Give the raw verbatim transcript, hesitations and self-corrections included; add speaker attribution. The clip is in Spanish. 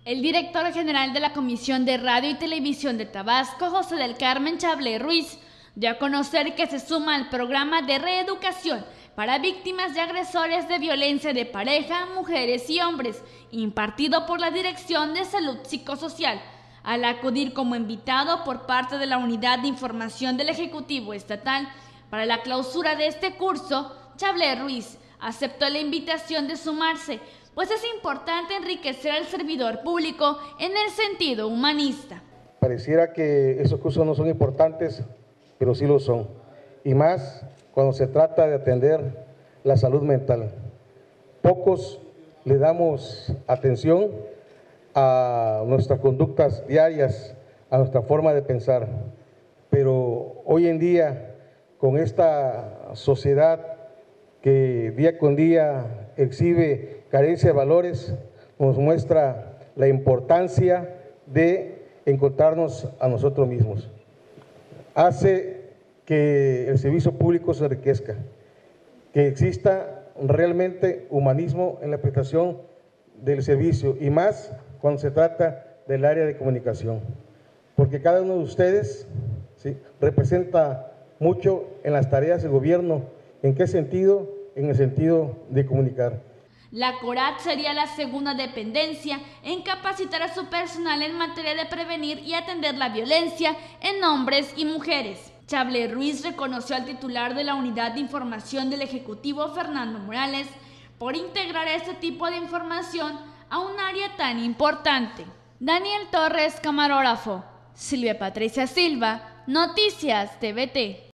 Speaker 1: El director general de la Comisión de Radio y Televisión de Tabasco, José del Carmen Chablé Ruiz, dio a conocer que se suma al programa de reeducación para víctimas y agresores de violencia de pareja, mujeres y hombres, impartido por la Dirección de Salud Psicosocial. Al acudir como invitado por parte de la Unidad de Información del Ejecutivo Estatal para la clausura de este curso, Chablé Ruiz aceptó la invitación de sumarse, pues es importante enriquecer al servidor público en el sentido humanista.
Speaker 2: Pareciera que esos cursos no son importantes, pero sí lo son, y más cuando se trata de atender la salud mental. Pocos le damos atención a nuestras conductas diarias, a nuestra forma de pensar, pero hoy en día, con esta sociedad que día con día exhibe carencia de valores, nos muestra la importancia de encontrarnos a nosotros mismos. Hace que el servicio público se enriquezca, que exista realmente humanismo en la prestación del servicio, y más cuando se trata del área de comunicación, porque cada uno de ustedes, ¿sí?, representa mucho en las tareas del gobierno. ¿En qué sentido? En el sentido de comunicar.
Speaker 1: La CORAT sería la segunda dependencia en capacitar a su personal en materia de prevenir y atender la violencia en hombres y mujeres. Chablé Ruiz reconoció al titular de la Unidad de Información del Ejecutivo, Fernando Morales, por integrar este tipo de información a un área tan importante. Daniel Torres, camarógrafo. Silvia Patricia Silva, Noticias T V T.